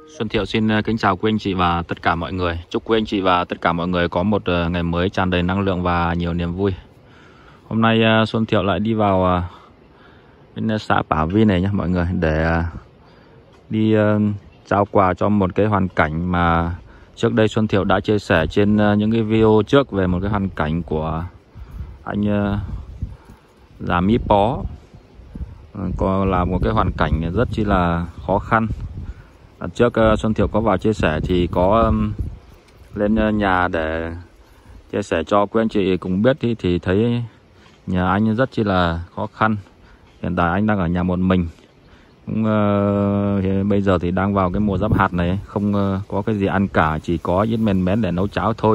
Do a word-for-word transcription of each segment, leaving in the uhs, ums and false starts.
Xuân Thiệu xin kính chào quý anh chị và tất cả mọi người. Chúc quý anh chị và tất cả mọi người có một ngày mới tràn đầy năng lượng và nhiều niềm vui. Hôm nay Xuân Thiệu lại đi vào bên xã Pả Vi này nhé mọi người, để đi trao quà cho một cái hoàn cảnh mà trước đây Xuân Thiệu đã chia sẻ trên những cái video trước về một cái hoàn cảnh của anh già Mí Pó. Còn là một cái hoàn cảnh rất chi là khó khăn. Trước Xuân Thiệu có vào chia sẻ thì có lên nhà để chia sẻ cho quý anh chị cùng biết thì, thì thấy nhà anh rất chi là khó khăn. Hiện tại anh đang ở nhà một mình. Cũng, uh, bây giờ thì đang vào cái mùa giáp hạt này, không uh, có cái gì ăn cả, chỉ có ít men mén để nấu cháo thôi.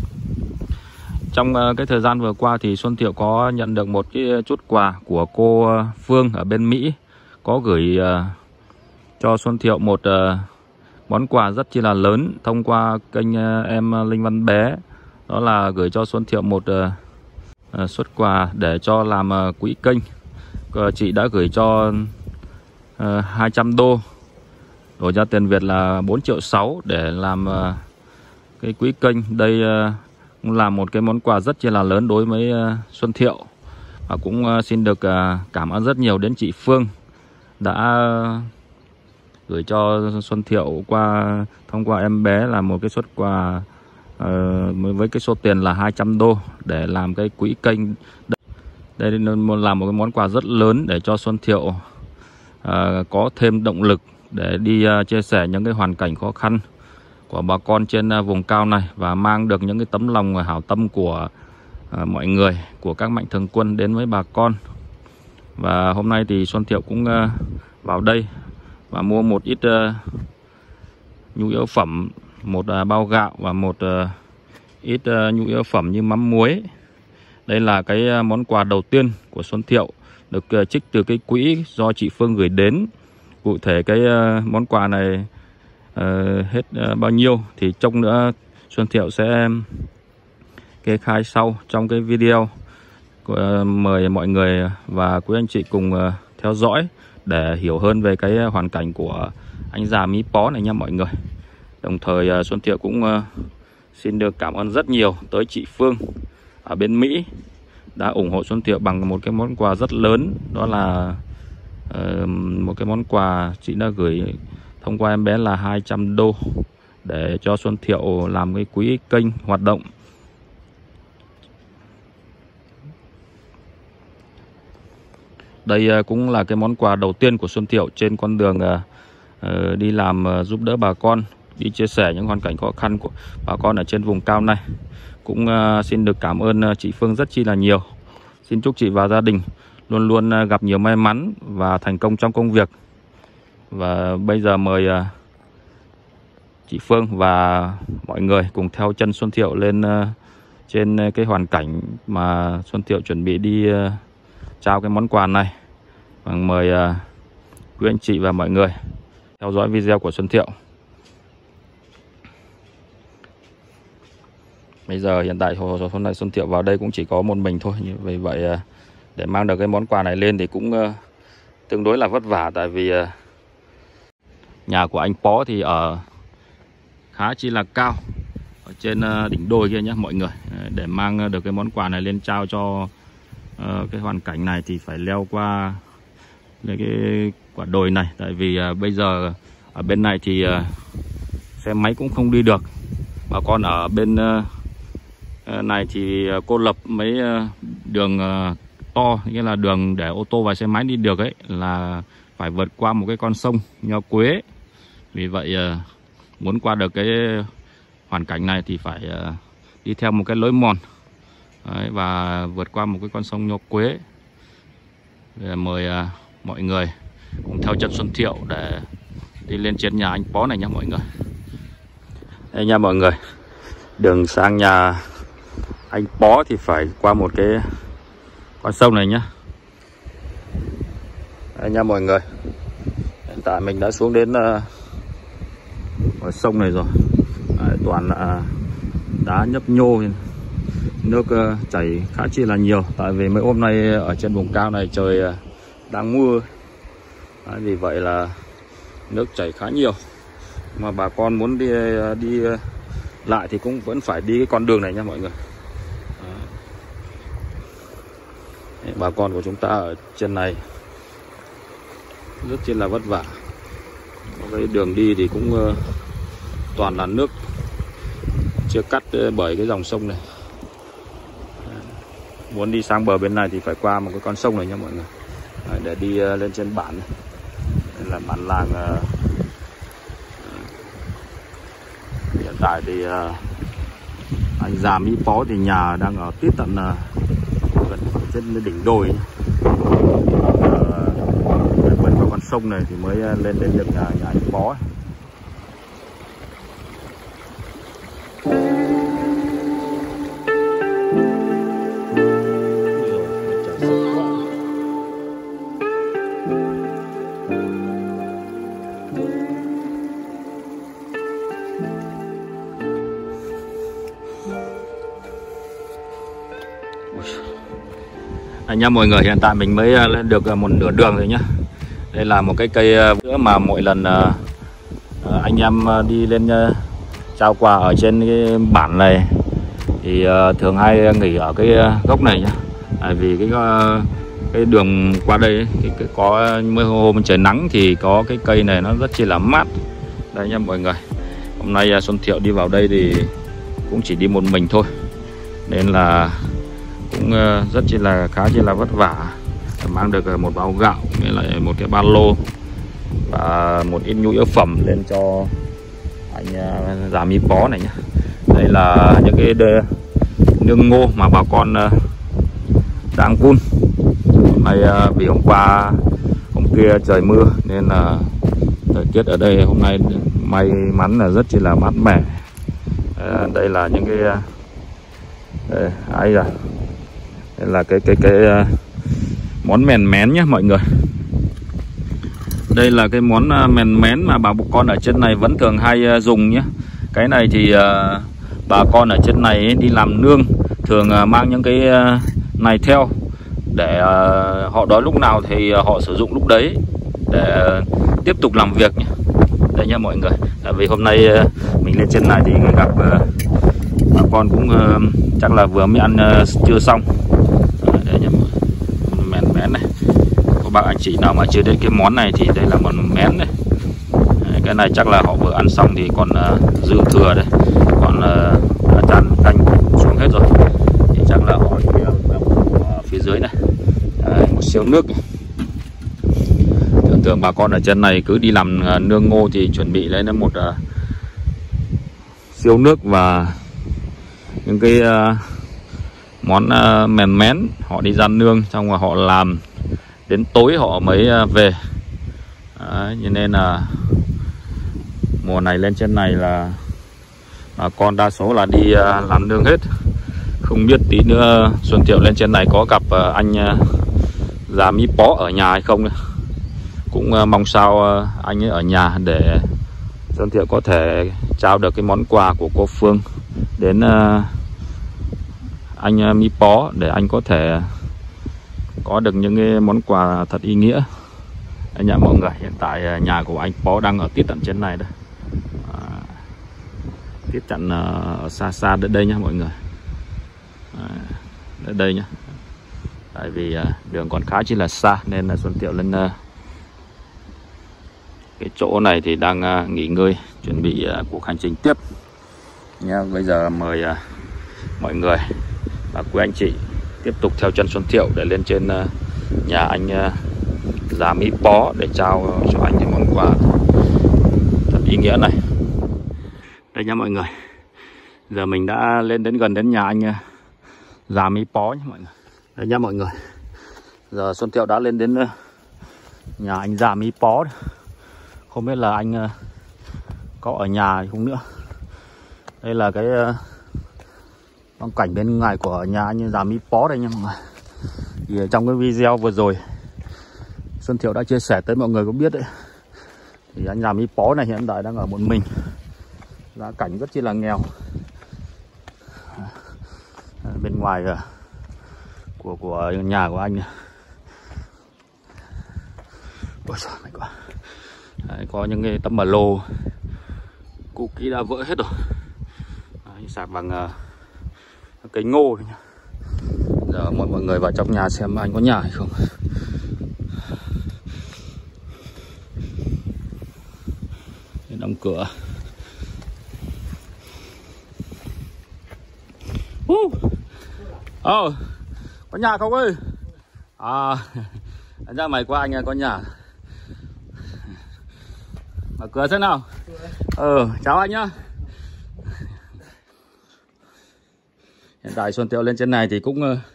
Trong uh, cái thời gian vừa qua thì Xuân Thiệu có nhận được một cái chút quà của cô Phương ở bên Mỹ, có gửi uh, cho Xuân Thiệu một uh, món quà rất chi là lớn thông qua kênh uh, em Linh Văn Bé. Đó là gửi cho Xuân Thiệu một uh, uh, suất quà để cho làm uh, quỹ kênh. uh, Chị đã gửi cho uh, hai trăm đô, đổi ra tiền Việt là bốn triệu sáu để làm uh, cái quỹ kênh. Đây uh, cũng là một cái món quà rất chi là lớn đối với uh, Xuân Thiệu. Và cũng uh, xin được uh, cảm ơn rất nhiều đến chị Phương đã uh, gửi cho Xuân Thiệu qua thông qua em bé là một cái suất quà uh, với cái số tiền là hai trăm đô để làm cái quỹ kênh. Đây là một cái món quà rất lớn để cho Xuân Thiệu uh, có thêm động lực để đi uh, chia sẻ những cái hoàn cảnh khó khăn của bà con trên uh, vùng cao này, và mang được những cái tấm lòng hảo tâm của uh, mọi người, của các mạnh thường quân đến với bà con. Và hôm nay thì Xuân Thiệu cũng uh, vào đây và mua một ít uh, nhu yếu phẩm, một uh, bao gạo và một uh, ít uh, nhu yếu phẩm như mắm muối. Đây là cái uh, món quà đầu tiên của Xuân Thiệu được uh, trích từ cái quỹ do chị Phương gửi đến. Cụ thể cái uh, món quà này uh, hết uh, bao nhiêu thì trông nữa Xuân Thiệu sẽ kê khai sau trong cái video. uh, Mời mọi người và quý anh chị cùng uh, theo dõi để hiểu hơn về cái hoàn cảnh của anh già Mí Pó này nha mọi người. Đồng thời Xuân Thiệu cũng xin được cảm ơn rất nhiều tới chị Phương ở bên Mỹ đã ủng hộ Xuân Thiệu bằng một cái món quà rất lớn. Đó là uh, một cái món quà chị đã gửi thông qua em bé là hai trăm đô để cho Xuân Thiệu làm cái quỹ kênh hoạt động. Đây cũng là cái món quà đầu tiên của Xuân Thiệu trên con đường uh, đi làm uh, giúp đỡ bà con, đi chia sẻ những hoàn cảnh khó khăn của bà con ở trên vùng cao này. Cũng uh, xin được cảm ơn uh, chị Phương rất chi là nhiều. Xin chúc chị và gia đình luôn luôn uh, gặp nhiều may mắn và thành công trong công việc. Và bây giờ mời uh, chị Phương và mọi người cùng theo chân Xuân Thiệu lên uh, trên uh, cái hoàn cảnh mà Xuân Thiệu chuẩn bị đi uh, trao cái món quà này. Và mời uh, quý anh chị và mọi người theo dõi video của Xuân Thiệu. Bây giờ hiện tại hôm nay Xuân Thiệu vào đây cũng chỉ có một mình thôi. Vì vậy uh, để mang được cái món quà này lên thì cũng uh, tương đối là vất vả. Tại vì uh, nhà của anh Pó thì ở khá chi là cao, ở trên uh, đỉnh đồi kia nhé mọi người. Để mang được cái món quà này lên trao cho Uh, cái hoàn cảnh này thì phải leo qua cái quả đồi này. Tại vì uh, bây giờ ở bên này thì uh, xe máy cũng không đi được. Bà con ở bên uh, này thì uh, cô lập mấy uh, đường uh, to, nghĩa là đường để ô tô và xe máy đi được ấy, là phải vượt qua một cái con sông Nho Quế. Vì vậy uh, muốn qua được cái hoàn cảnh này thì phải uh, đi theo một cái lối mòn. Đấy, và vượt qua một cái con sông Nho Quế. Để mời uh, mọi người cùng theo chân Xuân Thiệu để đi lên trên nhà anh Pó này nha mọi người. Đây nha mọi người, đường sang nhà anh Pó thì phải qua một cái con sông này nhá. Đây nha mọi người, hiện tại mình đã xuống đến uh, ở sông này rồi. Đấy, toàn là đá nhấp nhô, nước uh, chảy khá chi là nhiều. Tại vì mấy hôm nay ở trên vùng cao này trời uh, đang mưa. Đấy, vì vậy là nước chảy khá nhiều. mà bà con muốn đi đi lại thì cũng vẫn phải đi cái con đường này nha mọi người. Đấy, bà con của chúng ta ở trên này rất là vất vả. Cái đường đi thì cũng uh, toàn là nước, chưa cắt uh, bởi cái dòng sông này. Đấy. Muốn đi sang bờ bên này thì phải qua một cái con sông này nha mọi người. Đấy, để đi uh, lên trên bản này. Đây là bản làng. Uh, hiện tại thì uh, anh già Mỹ Pó thì nhà đang ở tít tận uh, gần trên đỉnh đồi. Vượt qua con sông này thì mới lên đến được nhà, nhà anh Pó. Anh nhá mọi người, hiện tại mình mới lên được một nửa đường rồi nhá. Đây là một cái cây nữa mà mỗi lần uh, anh em đi lên uh, trao quà ở trên cái bản này thì uh, thường hay nghỉ ở cái uh, gốc này nhá. Tại vì cái uh, cái đường qua đây ấy, cái, cái có mới hôm trời nắng thì có cái cây này nó rất chi là mát. Đây nha mọi người. Hôm nay uh, Xuân Thiệu đi vào đây thì cũng chỉ đi một mình thôi, nên là cũng uh, rất chi là khá chi là vất vả. Mang được một bao gạo với lại một cái ba lô và một ít nhu yếu phẩm lên cho anh uh, già Mỹ Pó này nhé. Đây là những cái nương ngô mà bà con uh, đang vun. Hôm nay uh, vì hôm qua hôm kia trời mưa nên là thời tiết ở đây hôm nay may mắn là rất chi là mát mẻ. Uh, đây là những cái uh, đây, ai à đây là cái cái cái uh, món mèn mén nhé mọi người. Đây là cái món mèn mén mà bà con ở trên này vẫn thường hay dùng nhé. Cái này thì uh, bà con ở trên này ấy, đi làm nương thường uh, mang những cái uh, này theo để uh, họ đói lúc nào thì uh, họ sử dụng lúc đấy để uh, tiếp tục làm việc nhé. Đây nha mọi người. Tại vì hôm nay uh, mình lên trên này thì gặp uh, bà con cũng uh, chắc là vừa mới ăn uh, trưa xong. Đây nha mọi người. Mén mén này, có bác anh chị nào mà chưa đến cái món này thì đây là món mén này. Cái này chắc là họ vừa ăn xong thì còn uh, dư thừa đây, còn uh, đã tràn canh xuống hết rồi thì chắc là họ ở phía dưới này. Đấy, một siêu nước. Tưởng tượng bà con ở trên này cứ đi làm uh, nương ngô thì chuẩn bị lên một uh, siêu nước và những cái uh, món uh, mèn mén. Họ đi ra nương xong rồi họ làm đến tối họ mới uh, về. Đấy, cho nên là mùa này lên trên này là bà con đa số là đi uh, làm nương hết. Không biết tí nữa Xuân Thiệu lên trên này có gặp uh, anh uh, già Mỹ Pó ở nhà hay không nữa. Cũng uh, mong sao uh, anh ấy ở nhà để Xuân Thiệu có thể trao được cái món quà của cô Phương đến uh, anh Mỹ Pó để anh có thể có được những cái món quà thật ý nghĩa. Anh nhận mọi người, hiện tại nhà của anh Pó đang ở tít tận trên này đây. À, tít tận ở xa xa đến đây nha mọi người. À, đến đây nhá. Tại vì đường còn khá chỉ là xa nên là Xuân Thiệu lên cái chỗ này thì đang nghỉ ngơi, chuẩn bị cuộc hành trình tiếp nha. Bây giờ mời mọi người và quý anh chị tiếp tục theo chân Xuân Thiệu để lên trên nhà anh già Mỹ Pó để trao cho anh cái món quà thật ý nghĩa này. Đây nha mọi người, giờ mình đã lên đến gần đến nhà anh già Mỹ Pó nhé mọi người. Đây nha mọi người, giờ Xuân Thiệu đã lên đến nhà anh già Mỹ Pó. Không biết là anh có ở nhà hay không nữa. Đây là cái phong cảnh bên ngoài của nhà anh già Mỹ Pó đây nha mọi người. Thì trong cái video vừa rồi Xuân Thiệu đã chia sẻ tới mọi người có biết đấy, thì anh già Mỹ Pó này hiện tại đang ở một mình, gia cảnh rất chi là nghèo. Bên ngoài của của nhà của anh này. Ôi trời, mày quá. Đấy, có những cái tấm bà lô củ kỹ đã vỡ hết rồi. Đấy, sạc bằng uh, cây ngô nhá. Giờ mọi mọi người vào trong nhà xem anh có nhà hay không. Để đóng cửa. Uh. Oh, có nhà không ơi? À, ra mày qua anh có nhà. Mở cửa xem nào. Ờ, chào anh nhá. Hiện tại Xuân Tiệu lên trên này thì cũng uh,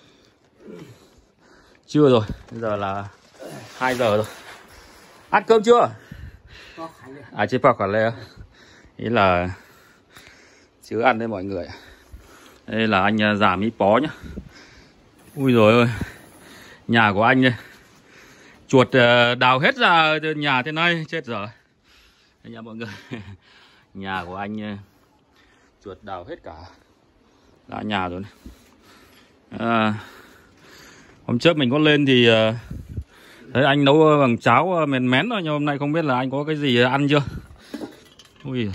trưa rồi. Bây giờ là hai giờ rồi. Ăn cơm chưa? À, chưa vào cả lê. Ý là chưa ăn đấy mọi người. Đây là anh già Mỹ Pó nhá. Ui rồi ơi, nhà của anh đây, chuột đào hết ra nhà thế này, chết rồi. Đây nha mọi người. Nhà của anh chuột đào hết cả ra nhà rồi này. À, hôm trước mình có lên thì thấy anh nấu bằng cháo mèn mén thôi, nhưng hôm nay không biết là anh có cái gì ăn chưa. Ui,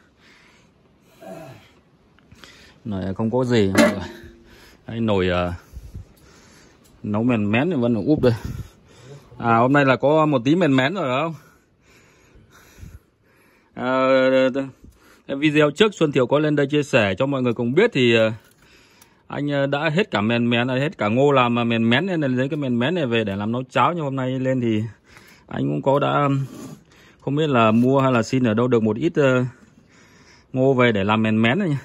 này không có gì mọi người. Đây, nồi uh, nấu mèn mén thì vẫn úp đây. À, hôm nay là có một tí mèn mén rồi phải không? À, cái video trước Xuân Thiệu có lên đây chia sẻ cho mọi người cùng biết thì uh, anh đã hết cả mèn mén, hết cả ngô làm mèn mén, nên là lấy cái mèn mén này về để làm nấu cháo. Nhưng hôm nay lên thì anh cũng có đã không biết là mua hay là xin ở đâu được một ít uh, ngô về để làm mèn mén này nha.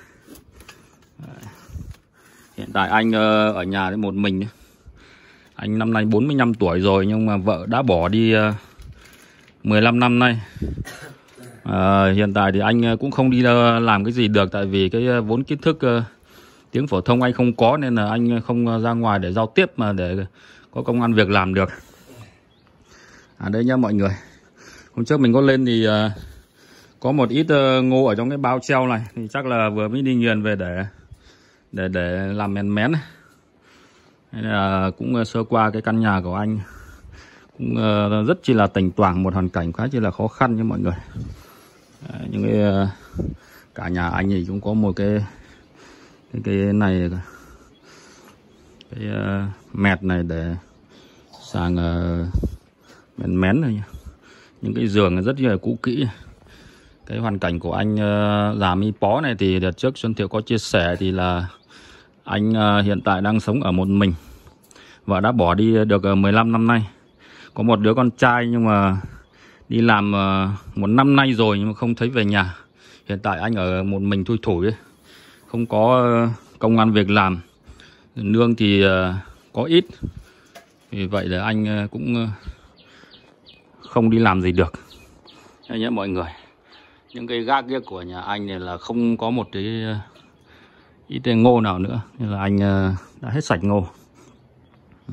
Hiện tại anh uh, ở nhà một mình. Anh năm nay bốn mươi lăm tuổi rồi, nhưng mà vợ đã bỏ đi uh, mười lăm năm nay. uh, Hiện tại thì anh cũng không đi uh, làm cái gì được. Tại vì cái uh, vốn kiến thức uh, tiếng phổ thông anh không có, nên là anh không uh, ra ngoài để giao tiếp mà để có công ăn việc làm được. À đây nhá mọi người. Hôm trước mình có lên thì uh, có một ít uh, ngô ở trong cái bao treo này. Thì chắc là vừa mới đi nghiền về để để để làm mèn mén. Nên là cũng sơ qua cái căn nhà của anh, cũng uh, rất chi là tình toảng, một hoàn cảnh khá chi là khó khăn nha mọi người. À, những cái uh, cả nhà anh thì cũng có một cái cái cái này, cái uh, mẹt này để sang uh, mèn mén này nha. Những cái giường rất là cũ kỹ. Cái hoàn cảnh của anh uh, già Mi Pó này thì đợt trước Xuân Thiệu có chia sẻ thì là anh uh, hiện tại đang sống ở một mình và đã bỏ đi được uh, mười lăm năm nay. Có một đứa con trai nhưng mà đi làm uh, một năm nay rồi nhưng mà không thấy về nhà. Hiện tại anh ở một mình thui thủi ấy. Không có uh, công ăn việc làm, lương thì uh, có ít. Vì vậy là anh uh, cũng uh, không đi làm gì được. Đây nhé mọi người. Những cái gác kia của nhà anh này là không có một cái uh, ít ngô nào nữa, nên là anh uh, đã hết sạch ngô. Ừ.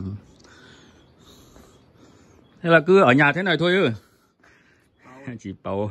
Thế là cứ ở nhà thế này thôi ư? Chỉ bầu.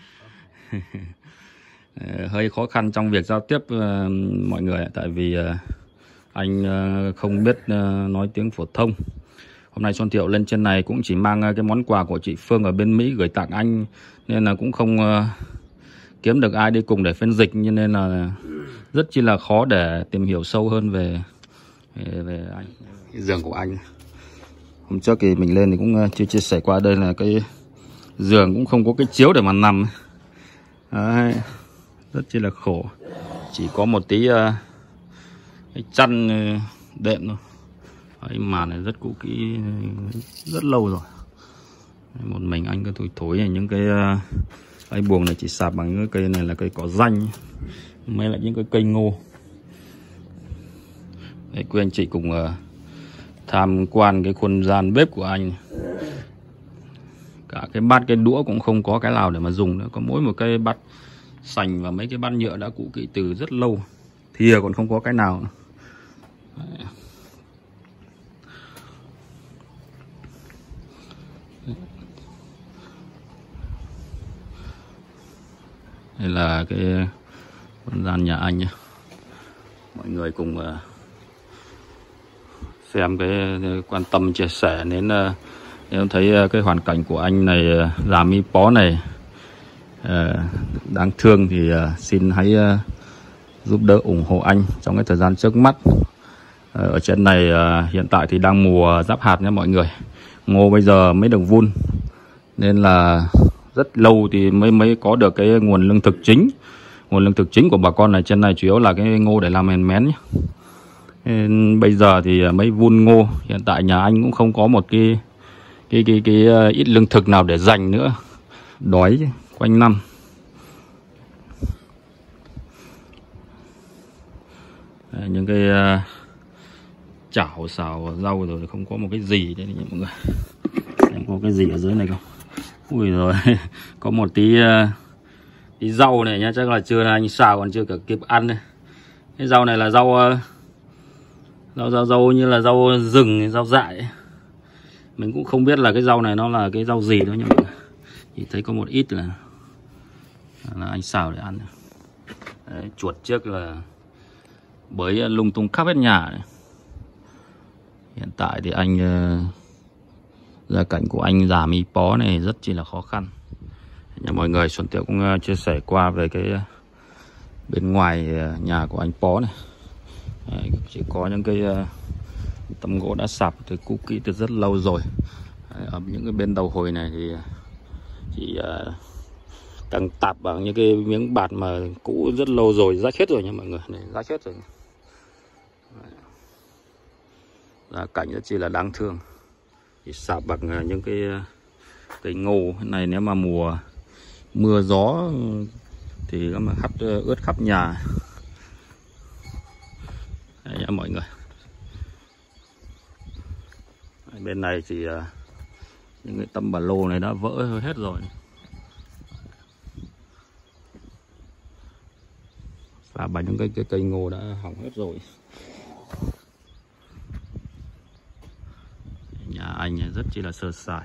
Hơi khó khăn trong việc giao tiếp uh, mọi người, tại vì uh, anh uh, không biết uh, nói tiếng phổ thông. Hôm nay Xuân Thiệu lên trên này cũng chỉ mang uh, cái món quà của chị Phương ở bên Mỹ gửi tặng anh, nên là cũng không uh, kiếm được ai đi cùng để phiên dịch, cho nên là rất chi là khó để tìm hiểu sâu hơn về về, về anh. Cái giường của anh. Hôm trước thì mình lên thì cũng chưa chia sẻ qua, đây là cái giường cũng không có cái chiếu để mà nằm. Đấy, rất chi là khổ. Chỉ có một tí uh, cái chăn uh, đệm thôi. Đấy, màn này rất cũ kỹ, rất lâu rồi. Đấy, một mình anh cứ thổi thổi những cái uh, cái buồng này chỉ sạp bằng những cái cây này là cây cỏ ranh, mấy lại những cái cây ngô. Đấy, quý anh chị cùng uh, tham quan cái khuôn gian bếp của anh. Cả cái bát cái đũa cũng không có cái nào để mà dùng nữa, có mỗi một cái bát sành và mấy cái bát nhựa đã cũ kỹ từ rất lâu. Thìa còn không có cái nào. Đấy. Đây là cái không gian nhà anh nhé. Mọi người cùng uh, xem cái, cái quan tâm chia sẻ đến uh, em thấy uh, cái hoàn cảnh của anh này, uh, già Mi Pó này uh, đáng thương thì uh, xin hãy uh, giúp đỡ ủng hộ anh trong cái thời gian trước mắt. uh, Ở trên này uh, hiện tại thì đang mùa giáp hạt nha mọi người. Ngô bây giờ mới được vun nên là rất lâu thì mới mới có được cái nguồn lương thực chính. Nguồn lương thực chính của bà con này trên này chủ yếu là cái ngô để làm mèn mén nhé. Nên bây giờ thì mới vun ngô. Hiện tại nhà anh cũng không có một cái cái cái cái, cái ít lương thực nào để dành nữa. Đói quanh năm. Đây, những cái uh, chảo xào rau rồi không có một cái gì đấy mọi người. Em có cái gì ở dưới này không? Ui rồi, có một tí uh, tí rau này nhá, chắc là chưa anh xào còn chưa cả kịp ăn này. Cái rau này là rau uh, rau rau rau như là rau rừng, rau dại. Mình cũng không biết là cái rau này nó là cái rau gì đâu nhưng mà chỉ thấy có một ít là là anh xào để ăn. Đấy, chuột trước là bới lung tung khắp hết nhà này. Hiện tại thì anh uh, gia cảnh của anh già mi pó này rất chi là khó khăn. Nhà mọi người, Xuân Thiệu cũng uh, chia sẻ qua về cái uh, bên ngoài uh, nhà của anh Pó này. Đấy, chỉ có những cái uh, tấm gỗ đã sạp từ cũ kỹ từ rất lâu rồi. Đấy, ở những cái bên đầu hồi này thì chỉ uh, đang tạp bằng những cái miếng bạt mà cũ rất lâu rồi, rách hết rồi nha mọi người. Này, rách hết rồi. Là cảnh rất chi là đáng thương. Chỉ sạp bằng những cái cây ngô này, nếu mà mùa mưa gió thì nó mà hắt ướt khắp nhà. Đấy nha mọi người. Bên này thì uh, những cái tấm ba lô này đã vỡ hết rồi. Và bằng những cái, cái cây ngô đã hỏng hết rồi. Nhà anh rất chi là sơ sài.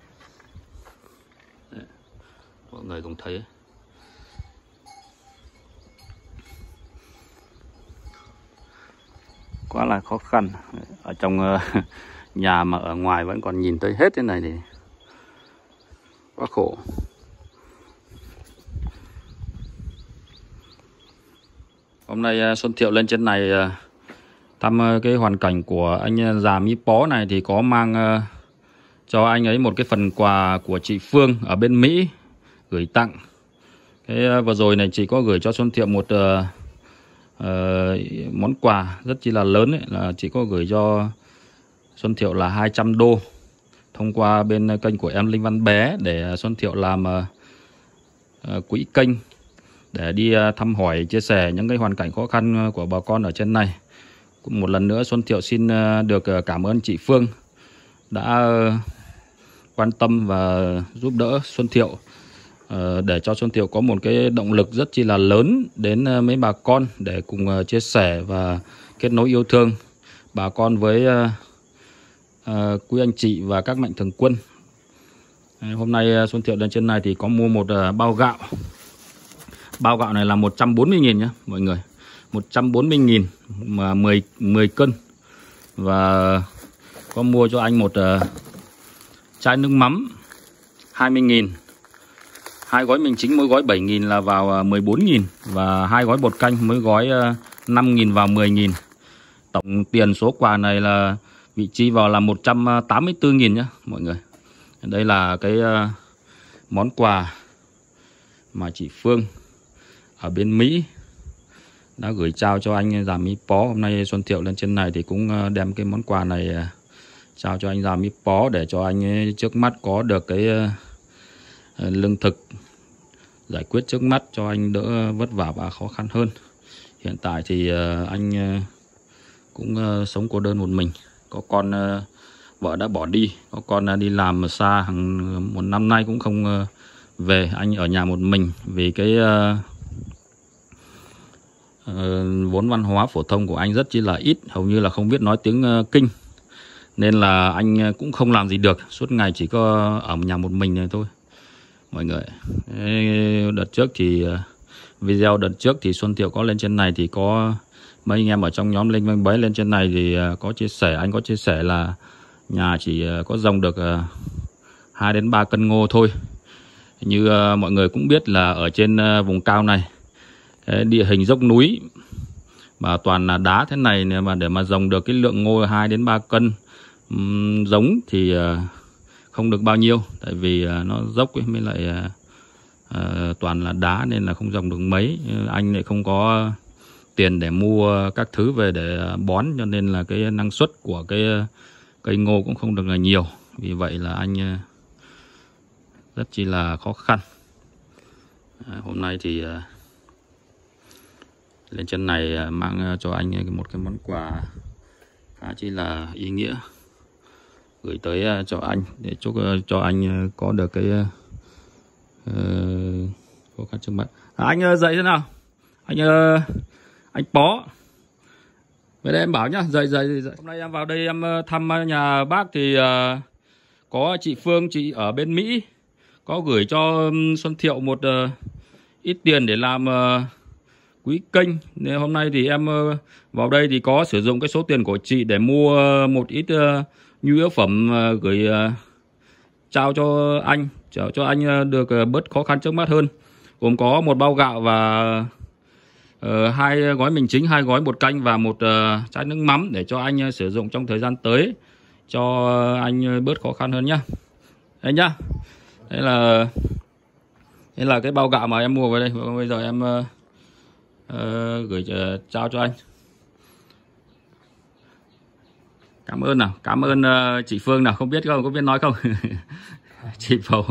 Đấy, mọi người cũng thấy. Quá là khó khăn. Ở trong uh, nhà mà ở ngoài vẫn còn nhìn thấy hết thế này thì quá khổ. Hôm nay uh, Xuân Thiệu lên trên này uh, thăm uh, cái hoàn cảnh của anh già mi pó này thì có mang uh, cho anh ấy một cái phần quà của chị Phương ở bên Mỹ gửi tặng. Cái uh, vừa rồi này chị có gửi cho Xuân Thiệu một uh, uh, món quà rất chi là lớn ấy, là chị có gửi cho Xuân Thiệu là hai trăm đô thông qua bên kênh của em Linh Văn Bé để Xuân Thiệu làm uh, uh, quỹ kênh để đi uh, thăm hỏi, chia sẻ những cái hoàn cảnh khó khăn của bà con ở trên này. Một lần nữa Xuân Thiệu xin uh, được uh, cảm ơn chị Phương đã uh, quan tâm và giúp đỡ Xuân Thiệu, uh, để cho Xuân Thiệu có một cái động lực rất chi là lớn đến uh, mấy bà con để cùng uh, chia sẻ và kết nối yêu thương bà con với uh, uh, quý anh chị và các mạnh thường quân. uh, Hôm nay uh, Xuân Thiệu lên trên này thì có mua một uh, bao gạo. Bao gạo này là một trăm bốn mươi nghìn nhé mọi người, một trăm bốn mươi nghìn mà mười, mười cân. Và có mua cho anh một uh, chai nước mắm hai mươi nghìn. Hai gói mình chính mỗi gói bảy nghìn là vào uh, mười bốn nghìn. Và hai gói bột canh mỗi gói uh, năm nghìn vào mười nghìn. Tổng tiền số quà này là vị trí vào là một trăm tám mươi tư nghìn nhé mọi người. Đây là cái uh, món quà mà chị Phương ở bên Mỹ đã gửi trao cho anh già mi pó. Hôm nay Xuân Thiệu lên trên này thì cũng đem cái món quà này trao cho anh già mi pó để cho anh ấy trước mắt có được cái lương thực, giải quyết trước mắt cho anh đỡ vất vả và khó khăn hơn. Hiện tại thì anh cũng sống cô đơn một mình, có con vợ đã bỏ đi, có con đi làm xa hàng một năm nay cũng không về. Anh ở nhà một mình vì cái uh, uh, vốn văn hóa phổ thông của anh rất chi là ít, hầu như là không biết nói tiếng uh, Kinh, nên là anh cũng không làm gì được, suốt ngày chỉ có ở nhà một mình này thôi mọi người. Đợt trước thì uh, video đợt trước thì Xuân Thiệu có lên trên này thì có mấy anh em ở trong nhóm Linh Văn Bé lên trên này thì uh, có chia sẻ, anh có chia sẻ là nhà chỉ uh, có dòng được uh, hai đến ba cân ngô thôi. Như uh, mọi người cũng biết là ở trên uh, vùng cao này, cái địa hình dốc núi mà toàn là đá thế này, mà để mà dòng được cái lượng ngô hai đến ba cân um, giống thì uh, không được bao nhiêu, tại vì uh, nó dốc ấy, mới lại uh, uh, toàn là đá nên là không dòng được mấy. Anh lại không có tiền để mua các thứ về để bón, cho nên là cái năng suất của cái cây ngô cũng không được là nhiều. Vì vậy là anh uh, rất chi là khó khăn. À, hôm nay thì uh, lên chân này uh, mang cho anh một cái món quà khá chi là ý nghĩa, gửi tới uh, cho anh để chúc uh, cho anh uh, có được cái uh, khó khăn trước mắt. À, anh uh, dậy thế nào? Anh uh, anh Pó. Vậy đây em bảo nhá, dậy dậy dậy. Hôm nay em vào đây em uh, thăm nhà bác thì uh, có chị Phương, chị ở bên Mỹ, có gửi cho Xuân Thiệu một uh, ít tiền để làm uh, quỹ kênh. Nên hôm nay thì em uh, vào đây thì có sử dụng cái số tiền của chị để mua uh, một ít uh, nhu yếu phẩm uh, gửi uh, trao cho anh, cho, cho anh uh, được uh, bớt khó khăn trước mắt hơn. Gồm có một bao gạo và uh, hai gói mì chính, hai gói bột canh và một uh, chai nước mắm để cho anh uh, sử dụng trong thời gian tới, cho uh, anh uh, bớt khó khăn hơn nhá. Đây nhá. Đây là đây là cái bao gạo mà em mua vào đây. Bây giờ em uh, uh, gửi uh, trao cho anh. Cảm ơn nào, cảm ơn uh, chị Phương nào, không biết không, có biết nói không? Chị Phổ.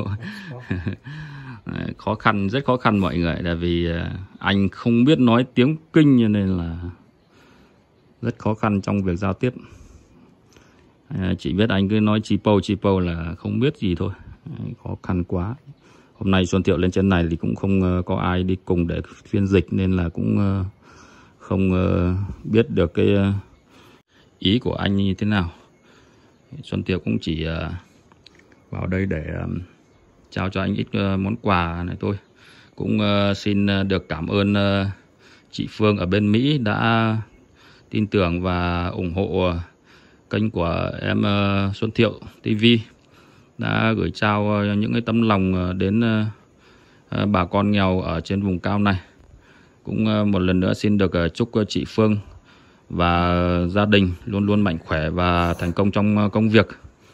Khó khăn, rất khó khăn mọi người, là vì uh, anh không biết nói tiếng Kinh cho nên là rất khó khăn trong việc giao tiếp. Uh, chị biết anh cứ nói chị Pâu, chị Pâu là không biết gì thôi. Khó khăn quá. Hôm nay Xuân Thiệu lên trên này thì cũng không uh, có ai đi cùng để phiên dịch, nên là cũng uh, không uh, biết được cái uh, ý của anh như thế nào. Xuân Thiệu cũng chỉ uh, vào đây để uh, trao cho anh ít uh, món quà này thôi. Cũng uh, xin uh, được cảm ơn uh, chị Phương ở bên Mỹ đã tin tưởng và ủng hộ uh, kênh của em uh, Xuân Thiệu ti vi, đã gửi trao những cái tấm lòng đến bà con nghèo ở trên vùng cao này. Cũng một lần nữa xin được chúc chị Phương và gia đình luôn luôn mạnh khỏe và thành công trong công việc.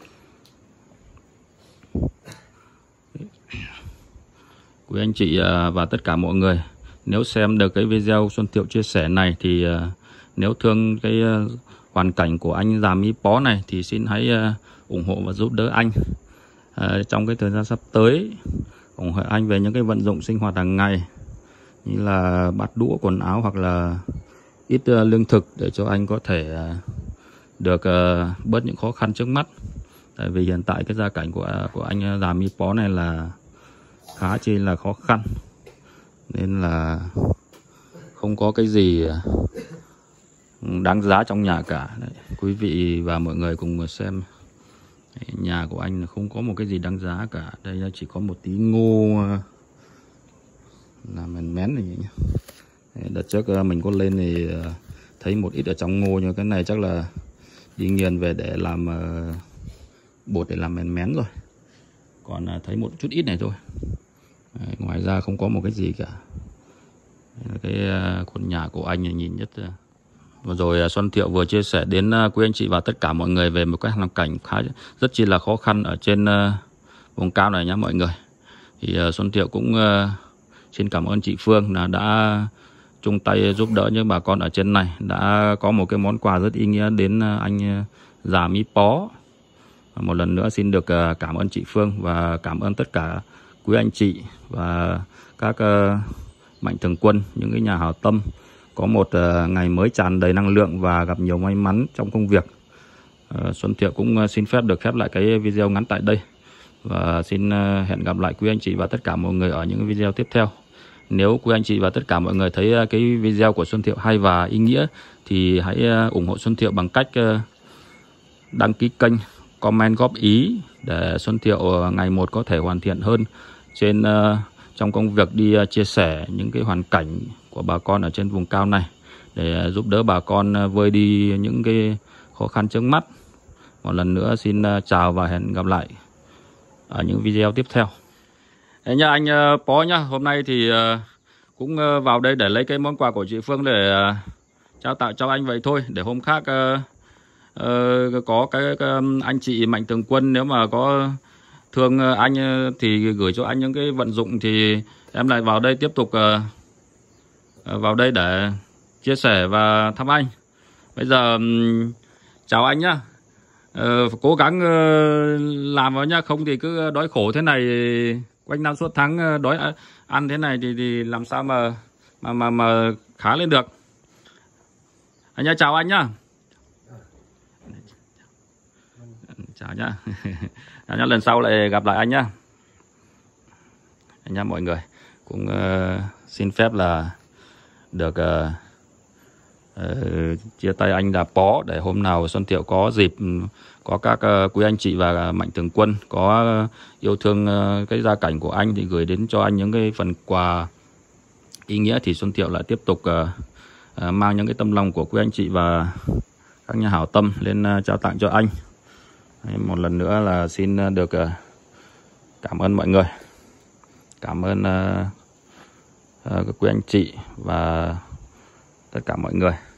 Quý anh chị và tất cả mọi người, nếu xem được cái video Xuân Thiệu chia sẻ này thì nếu thương cái hoàn cảnh của anh già Mi Pó này thì xin hãy ủng hộ và giúp đỡ anh. À, trong cái thời gian sắp tới, ủng hộ anh về những cái vận dụng sinh hoạt hàng ngày như là bát đũa, quần áo hoặc là ít uh, lương thực để cho anh có thể uh, được uh, bớt những khó khăn trước mắt. Tại vì hiện tại cái gia cảnh của của anh già Mi Pó này là khá chi là khó khăn, nên là không có cái gì đáng giá trong nhà cả. Đấy, quý vị và mọi người cùng xem. Nhà của anh không có một cái gì đáng giá cả. Đây chỉ có một tí ngô là mén mén này nhỉ. Đợt trước mình có lên thì thấy một ít ở trong ngô, nhưng cái này chắc là đi nghiền về để làm bột để làm mén mén rồi. Còn thấy một chút ít này thôi. Ngoài ra không có một cái gì cả. Cái khuôn nhà của anh này nhìn nhất. Vừa rồi Xuân Thiệu vừa chia sẻ đến quý anh chị và tất cả mọi người về một cái hoàn cảnh khá rất chi là khó khăn ở trên uh, vùng cao này nhé mọi người. Thì uh, Xuân Thiệu cũng uh, xin cảm ơn chị Phương là đã chung tay giúp đỡ những bà con ở trên này, đã có một cái món quà rất ý nghĩa đến uh, anh uh, già Mi Pó. Một lần nữa xin được uh, cảm ơn chị Phương và cảm ơn tất cả quý anh chị và các uh, mạnh thường quân, những cái nhà hảo tâm, có một uh, ngày mới tràn đầy năng lượng và gặp nhiều may mắn trong công việc. uh, Xuân Thiệu cũng uh, xin phép được khép lại cái video ngắn tại đây và xin uh, hẹn gặp lại quý anh chị và tất cả mọi người ở những video tiếp theo. Nếu quý anh chị và tất cả mọi người thấy uh, cái video của Xuân Thiệu hay và ý nghĩa thì hãy uh, ủng hộ Xuân Thiệu bằng cách uh, đăng ký kênh, comment góp ý để Xuân Thiệu uh, ngày một có thể hoàn thiện hơn trên uh, trong công việc đi uh, chia sẻ những cái hoàn cảnh của bà con ở trên vùng cao này, để giúp đỡ bà con vơi đi những cái khó khăn trước mắt. Một lần nữa xin chào và hẹn gặp lại ở những video tiếp theo. Đấy nha anh uh, Pó nhá, hôm nay thì uh, cũng uh, vào đây để lấy cái món quà của chị Phương để uh, trao tặng cho anh vậy thôi. Để hôm khác uh, uh, có cái, cái anh chị Mạnh Thường Quân nếu mà có thương uh, anh uh, thì gửi cho anh những cái vận dụng thì em lại vào đây tiếp tục uh, uh, vào đây để chia sẻ và thăm anh. Bây giờ um, chào anh nhá. Uh, cố gắng uh, làm vào nhá, không thì cứ đói khổ thế này quanh năm suốt tháng, đói ăn thế này thì, thì làm sao mà mà mà mà khá lên được. Anh nhá, chào anh nhá. Chào nhá. Chào nhá, lần sau lại gặp lại anh nhá. Anh nhá, mọi người cũng uh, xin phép là được uh, uh, chia tay anh là Pó, để hôm nào Xuân Thiệu có dịp có các uh, quý anh chị và Mạnh Thường Quân có uh, yêu thương uh, cái gia cảnh của anh thì gửi đến cho anh những cái phần quà ý nghĩa, thì Xuân Thiệu lại tiếp tục uh, uh, mang những cái tâm lòng của quý anh chị và các nhà hảo tâm lên uh, trao tặng cho anh. Đấy, một lần nữa là xin được uh, cảm ơn mọi người, cảm ơn uh, uh, các quý anh chị và tất cả mọi người.